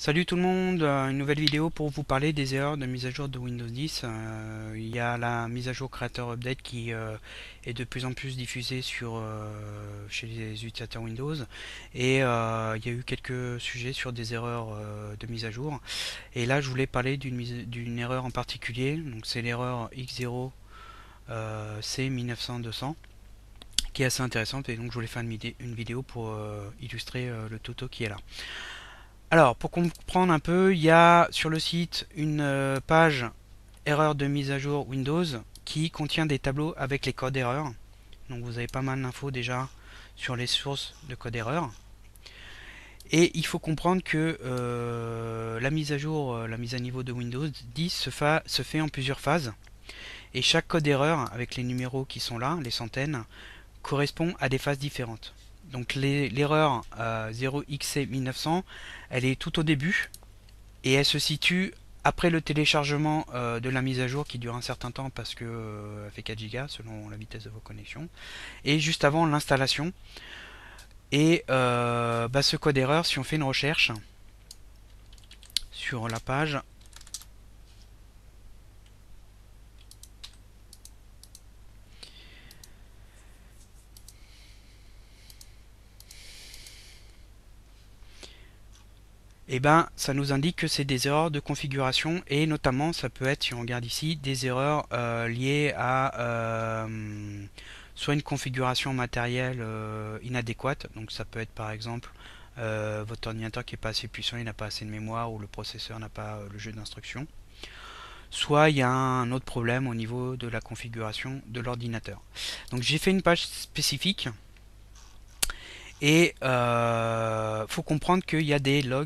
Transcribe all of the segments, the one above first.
Salut tout le monde, une nouvelle vidéo pour vous parler des erreurs de mise à jour de Windows 10. Il y a la mise à jour Creator Update qui est de plus en plus diffusée chez les utilisateurs Windows et il y a eu quelques sujets sur des erreurs de mise à jour. Et là je voulais parler d'une erreur en particulier, donc c'est l'erreur X0 C19200 qui est assez intéressante et donc je voulais faire une vidéo pour illustrer le tuto qui est là. Alors, pour comprendre un peu, il y a sur le site une page erreur de mise à jour Windows qui contient des tableaux avec les codes erreurs. Donc vous avez pas mal d'infos déjà sur les sources de code erreur. Et il faut comprendre que la mise à jour, la mise à niveau de Windows 10 se fait en plusieurs phases. Et chaque code erreur, avec les numéros qui sont là, les centaines, correspond à des phases différentes. Donc l'erreur 0xC1900, elle est tout au début et elle se situe après le téléchargement de la mise à jour qui dure un certain temps parce que elle fait 4 Go selon la vitesse de vos connexions et juste avant l'installation. Et ce code erreur, si on fait une recherche sur la page, et ça nous indique que c'est des erreurs de configuration et notamment ça peut être, si on regarde ici, des erreurs liées à soit une configuration matérielle inadéquate, donc ça peut être par exemple votre ordinateur qui est pas assez puissant, il n'a pas assez de mémoire ou le processeur n'a pas le jeu d'instruction, soit il y a un autre problème au niveau de la configuration de l'ordinateur. Donc j'ai fait une page spécifique et faut comprendre qu'il y a des logs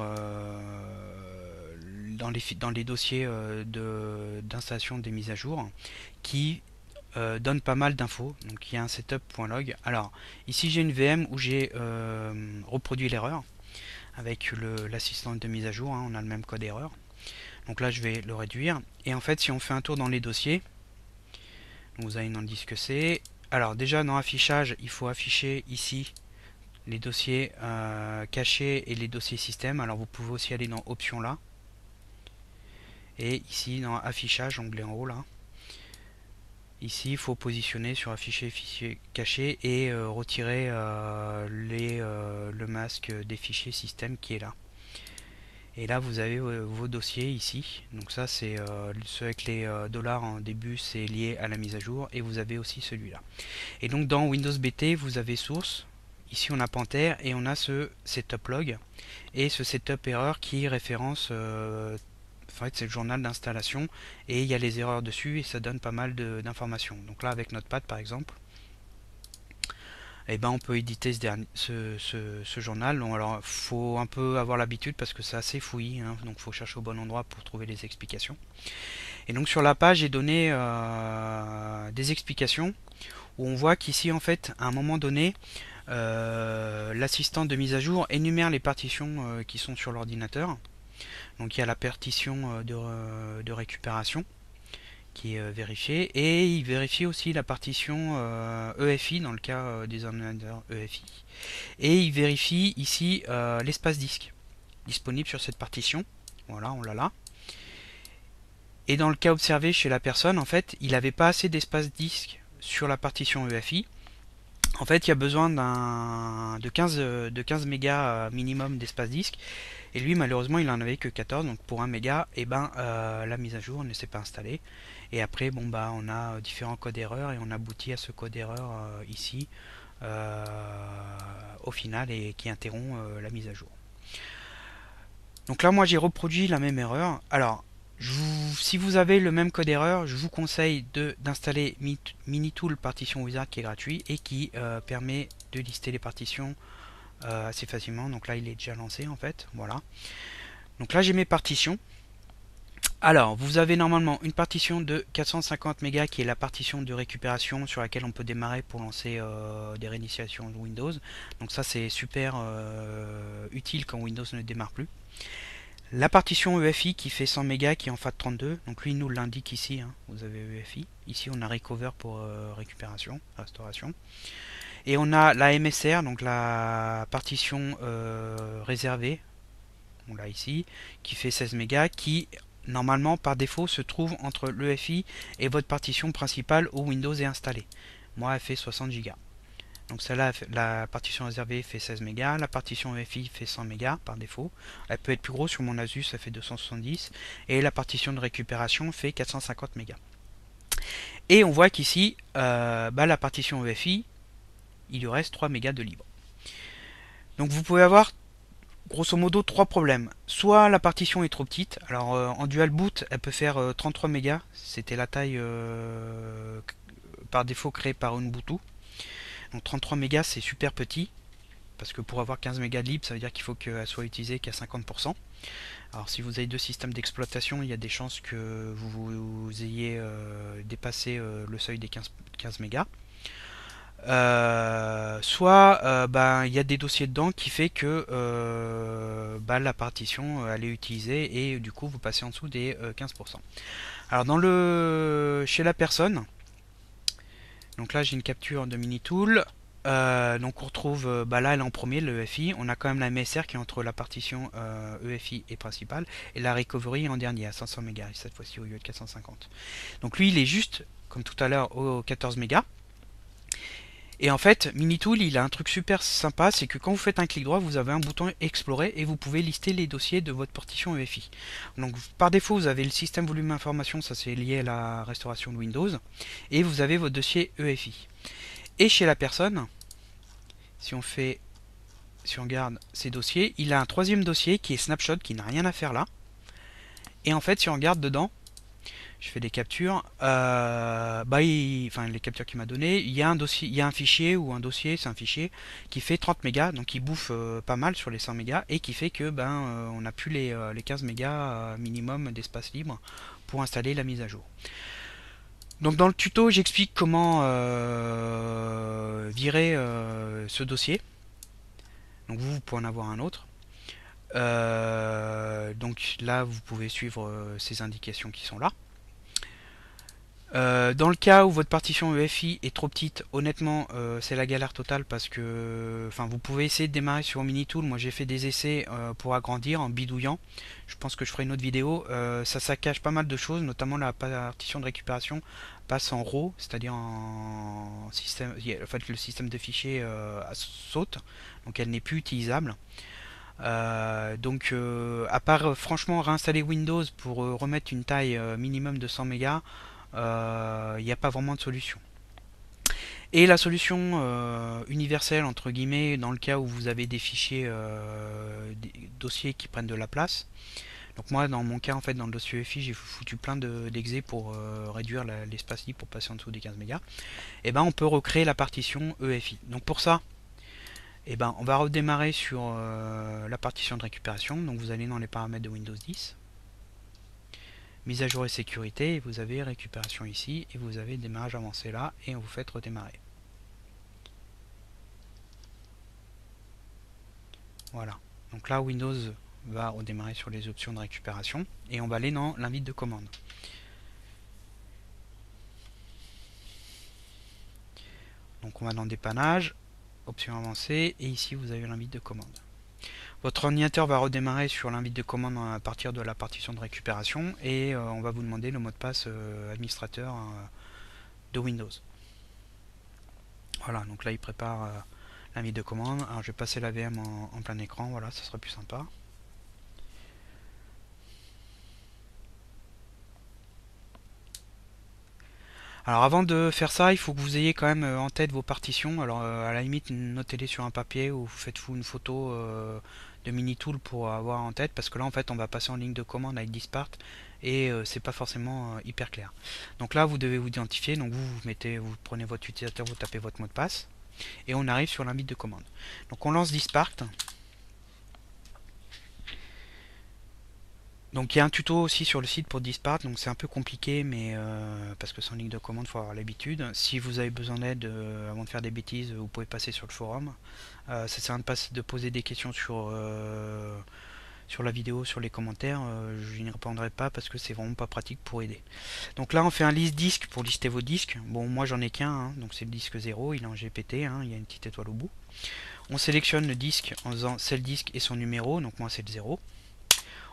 dans les dossiers d'installation des mises à jour qui donnent pas mal d'infos. Donc il y a un setup.log. Alors ici j'ai une VM où j'ai reproduit l'erreur avec l'assistant de mise à jour, hein, on a le même code erreur. Donc là je vais le réduire. Et en fait si on fait un tour dans les dossiers, vous avez dans le disque C. Alors déjà dans affichage, il faut afficher ici les dossiers cachés et les dossiers système. Alors vous pouvez aussi aller dans options là. Et ici dans affichage, onglet en haut là. Ici il faut positionner sur afficher fichier caché et retirer le masque des fichiers système qui est là. Et là vous avez vos dossiers ici. Donc ça c'est ceux avec les dollars en début, c'est lié à la mise à jour. Et vous avez aussi celui-là. Et donc dans Windows BT vous avez source. Ici on a Panther et on a ce setup log et ce setup erreur qui référence en fait c'est le journal d'installation et il y a les erreurs dessus et ça donne pas mal d'informations. Donc là avec Notepad par exemple, on peut éditer ce journal. Donc, alors faut un peu avoir l'habitude parce que c'est assez fouillis, hein, donc faut chercher au bon endroit pour trouver les explications. Et donc sur la page j'ai donné des explications où on voit qu'ici en fait à un moment donné l'assistant de mise à jour énumère les partitions qui sont sur l'ordinateur. Donc il y a la partition de récupération qui est vérifiée et il vérifie aussi la partition EFI dans le cas des ordinateurs EFI. Et il vérifie ici l'espace disque disponible sur cette partition. Voilà, on l'a là. Et dans le cas observé chez la personne, en fait, il n'avait pas assez d'espace disque sur la partition EFI. En fait, il y a besoin de 15 mégas minimum d'espace disque. Et lui, malheureusement, il en avait que 14. Donc pour 1 méga, la mise à jour ne s'est pas installée. Et après, on a différents codes erreurs et on aboutit à ce code erreur ici euh, au final et qui interrompt la mise à jour. Donc là, moi, j'ai reproduit la même erreur. Alors, si vous avez le même code erreur, je vous conseille d'installer Minitool Partition Wizard qui est gratuit et qui permet de lister les partitions assez facilement. Donc là, il est déjà lancé en fait. Voilà. Donc là, j'ai mes partitions. Alors, vous avez normalement une partition de 450 mégas qui est la partition de récupération sur laquelle on peut démarrer pour lancer des réinitialisations de Windows. Donc ça, c'est super utile quand Windows ne démarre plus. La partition EFI qui fait 100 mégas qui est en FAT32, donc lui il nous l'indique ici, hein, vous avez EFI. Ici on a Recover pour récupération, restauration. Et on a la MSR, donc la partition réservée on l'a ici, qui fait 16 mégas, qui normalement par défaut se trouve entre l'EFI et votre partition principale où Windows est installé. Moi, elle fait 60 Go. Donc celle-là, la partition réservée fait 16 mégas, la partition EFI fait 100 mégas par défaut. Elle peut être plus grosse sur mon Asus, ça fait 270, et la partition de récupération fait 450 mégas. Et on voit qu'ici, la partition EFI, il lui reste 3 mégas de libre. Donc vous pouvez avoir grosso modo trois problèmes. Soit la partition est trop petite, alors en dual boot elle peut faire 33 mégas, c'était la taille par défaut créée par Ubuntu. Donc 33 mégas c'est super petit, parce que pour avoir 15 mégas de libre ça veut dire qu'il faut qu'elle soit utilisée qu'à 50%. Alors si vous avez deux systèmes d'exploitation, il y a des chances que vous ayez dépassé le seuil des 15 mégas. Soit il y a des dossiers dedans qui fait que la partition elle est utilisée et du coup vous passez en dessous des 15%. Alors chez la personne, donc là j'ai une capture de Minitool. Donc on retrouve là elle est en premier, le EFI. On a quand même la MSR qui est entre la partition EFI et principale, et la recovery en dernier à 500 mégas cette fois-ci au lieu de 450. Donc lui il est juste comme tout à l'heure au 14 mégas. Et en fait, Minitool, il a un truc super sympa, c'est que quand vous faites un clic droit, vous avez un bouton explorer et vous pouvez lister les dossiers de votre partition EFI. Donc par défaut, vous avez le système volume information, ça c'est lié à la restauration de Windows, et vous avez votre dossier EFI. Et chez la personne, si on regarde ces dossiers, il a un troisième dossier qui est Snapshot, qui n'a rien à faire là. Et en fait, si on regarde dedans, je fais des captures, les captures qu'il m'a donné, il y a un dossier, il y a un fichier ou un dossier, c'est un fichier qui fait 30 mégas, donc il bouffe pas mal sur les 100 mégas et qui fait que on n'a plus les 15 mégas minimum d'espace libre pour installer la mise à jour. Donc dans le tuto, j'explique comment virer ce dossier. Donc vous pouvez en avoir un autre. Donc là, vous pouvez suivre ces indications qui sont là. Dans le cas où votre partition EFI est trop petite, honnêtement, c'est la galère totale parce que, vous pouvez essayer de démarrer sur Minitool. Moi, j'ai fait des essais pour agrandir en bidouillant. Je pense que je ferai une autre vidéo. Ça cache pas mal de choses, notamment la partition de récupération passe en RAW, c'est-à-dire en système. En fait, le système de fichiers saute, donc elle n'est plus utilisable. À part franchement réinstaller Windows pour remettre une taille minimum de 100 mégas, il n'y a pas vraiment de solution. Et la solution universelle entre guillemets dans le cas où vous avez des fichiers, des dossiers qui prennent de la place. Donc moi dans mon cas en fait dans le dossier EFI j'ai foutu plein d'exés pour réduire l'espace libre pour passer en dessous des 15 mégas. Et on peut recréer la partition EFI. Donc pour ça, on va redémarrer sur la partition de récupération. Donc vous allez dans les paramètres de Windows 10. Mise à jour et sécurité, et vous avez récupération ici, et vous avez démarrage avancé là, et on vous fait redémarrer. Voilà. Donc là, Windows va redémarrer sur les options de récupération, et on va aller dans l'invite de commande. Donc on va dans dépannage, options avancées, et ici vous avez l'invite de commande. Votre ordinateur va redémarrer sur l'invite de commande à partir de la partition de récupération et on va vous demander le mot de passe administrateur de Windows. Voilà, donc là il prépare l'invite de commande. Alors je vais passer la VM en plein écran, voilà, ça sera plus sympa. Alors avant de faire ça, il faut que vous ayez quand même en tête vos partitions. Alors à la limite, notez-les sur un papier ou faites-vous une photo de Minitool pour avoir en tête, parce que là en fait on va passer en ligne de commande avec Dispart et c'est pas forcément hyper clair. Donc là vous devez vous identifier, donc vous prenez votre utilisateur, vous tapez votre mot de passe et on arrive sur l'invite de commande. Donc on lance Dispart. Donc il y a un tuto aussi sur le site pour Dispart, donc c'est un peu compliqué, mais parce que c'est en ligne de commande, il faut avoir l'habitude. Si vous avez besoin d'aide avant de faire des bêtises, vous pouvez passer sur le forum. Ça sert à rien de poser des questions sur la vidéo, sur les commentaires. Je n'y répondrai pas parce que c'est vraiment pas pratique pour aider. Donc là on fait un liste disque pour lister vos disques. Bon, moi j'en ai qu'un, hein, donc c'est le disque 0, il est en GPT, hein, il y a une petite étoile au bout. On sélectionne le disque en faisant c'est le disque et son numéro, donc moi c'est le 0.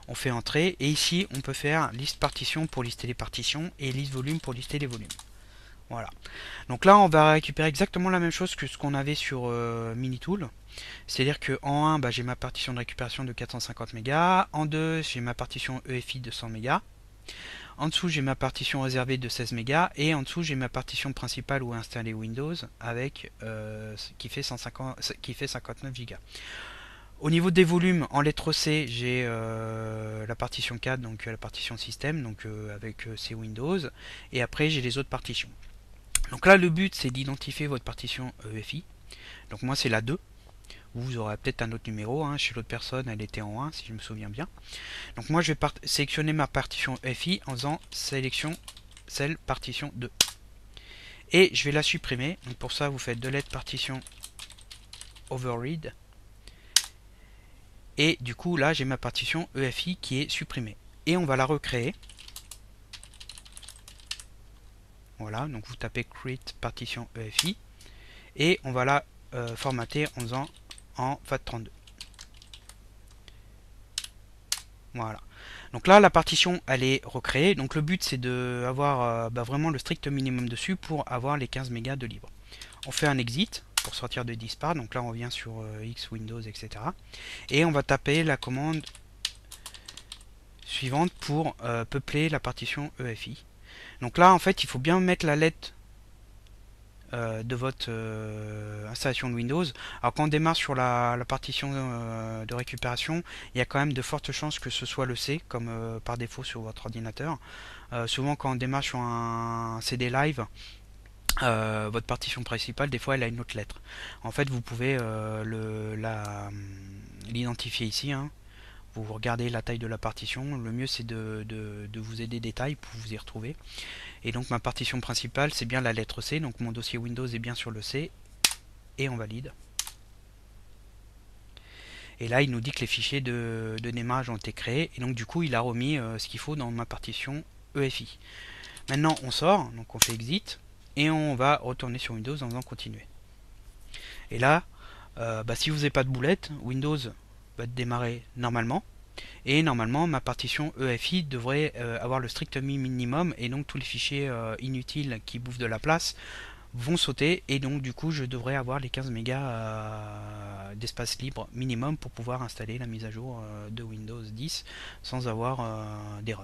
On fait entrée et ici on peut faire liste partition pour lister les partitions et liste volume pour lister les volumes. Voilà. Donc là on va récupérer exactement la même chose que ce qu'on avait sur Minitool. C'est-à-dire que en 1 bah, j'ai ma partition de récupération de 450 mégas, en 2 j'ai ma partition EFI de 100 mégas, en dessous j'ai ma partition réservée de 16 mégas et en dessous j'ai ma partition principale ou installée Windows avec qui fait 59 gigas. Au niveau des volumes, en lettre C, j'ai la partition 4, donc la partition système, donc avec ces Windows, et après j'ai les autres partitions. Donc là, le but c'est d'identifier votre partition EFI. Donc moi c'est la 2. Vous aurez peut-être un autre numéro, hein. Chez l'autre personne elle était en 1 si je me souviens bien. Donc moi je vais sélectionner ma partition EFI en faisant sélection celle partition 2. Et je vais la supprimer. Donc pour ça vous faites delete partition override. Et du coup là j'ai ma partition EFI qui est supprimée. Et on va la recréer. Voilà, donc vous tapez create partition EFI. Et on va la formater en faisant en FAT32. Voilà. Donc là la partition elle est recréée. Donc le but c'est d'avoir vraiment le strict minimum dessus pour avoir les 15 mégas de libre. On fait un exit pour sortir de dispart. Donc là on revient sur X, Windows, etc. Et on va taper la commande suivante pour peupler la partition EFI. Donc là en fait il faut bien mettre la lettre de votre installation de Windows. Alors quand on démarre sur la partition de récupération, il y a quand même de fortes chances que ce soit le C, comme par défaut sur votre ordinateur. Souvent quand on démarre sur un CD live, votre partition principale, des fois elle a une autre lettre. En fait vous pouvez l'identifier ici, hein. Vous regardez la taille de la partition, le mieux c'est de vous aider des tailles pour vous y retrouver. Et donc ma partition principale c'est bien la lettre C, donc mon dossier Windows est bien sur le C, et on valide. Et là il nous dit que les fichiers de démarrage ont été créés, et donc du coup il a remis ce qu'il faut dans ma partition EFI. Maintenant on sort, donc on fait exit, et on va retourner sur Windows en faisant continuer. Et là, si vous n'avez pas de boulette, Windows va démarrer normalement. Et normalement, ma partition EFI devrait avoir le strict minimum, et donc tous les fichiers inutiles qui bouffent de la place vont sauter, et donc du coup je devrais avoir les 15 mégas d'espace libre minimum pour pouvoir installer la mise à jour de Windows 10 sans avoir d'erreur.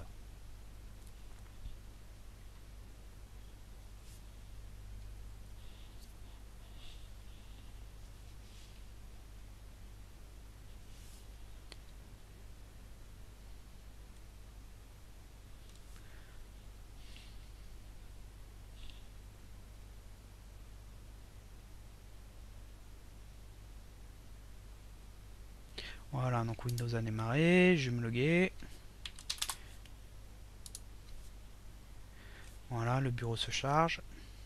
Voilà, donc Windows a démarré, je vais me loguer. Voilà, le bureau se charge.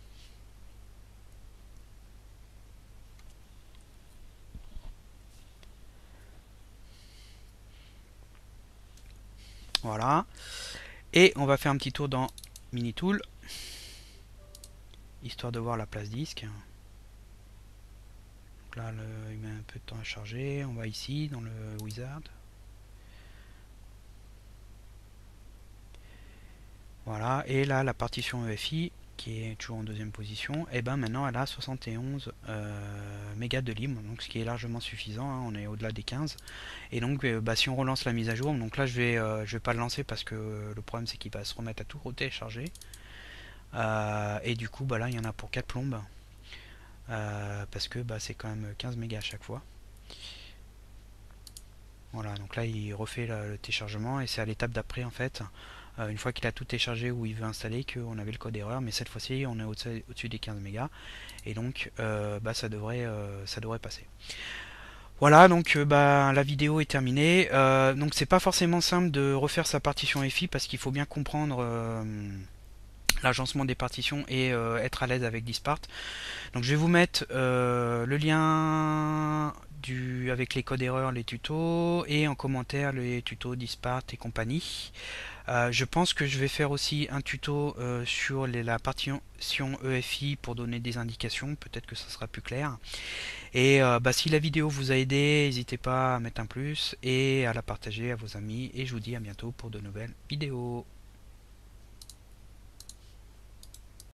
Voilà. Et on va faire un petit tour dans Minitool, histoire de voir la place disque. Donc là, il met un peu de temps à charger. On va ici, dans le wizard. Voilà, et là, la partition EFI, qui est toujours en deuxième position, et ben maintenant elle a 71 mégas de libre, donc ce qui est largement suffisant, hein, on est au-delà des 15. Et donc si on relance la mise à jour, donc là je vais pas le lancer parce que le problème c'est qu'il va se remettre à tout télécharger. Et du coup là il y en a pour 4 plombes. Parce que c'est quand même 15 mégas à chaque fois. Voilà, donc là il refait le téléchargement et c'est à l'étape d'après en fait. Une fois qu'il a tout téléchargé où il veut installer, qu'on avait le code erreur, mais cette fois-ci on est au-dessus des 15 mégas et donc ça devrait passer. Voilà, donc la vidéo est terminée. Donc c'est pas forcément simple de refaire sa partition EFI parce qu'il faut bien comprendre l'agencement des partitions et être à l'aise avec Dispart. Donc je vais vous mettre le lien avec les codes erreurs, les tutos, et en commentaire les tutos Dispart et compagnie. Je pense que je vais faire aussi un tuto sur la partition EFI pour donner des indications, peut-être que ça sera plus clair. Et si la vidéo vous a aidé, n'hésitez pas à mettre un plus et à la partager à vos amis. Et je vous dis à bientôt pour de nouvelles vidéos.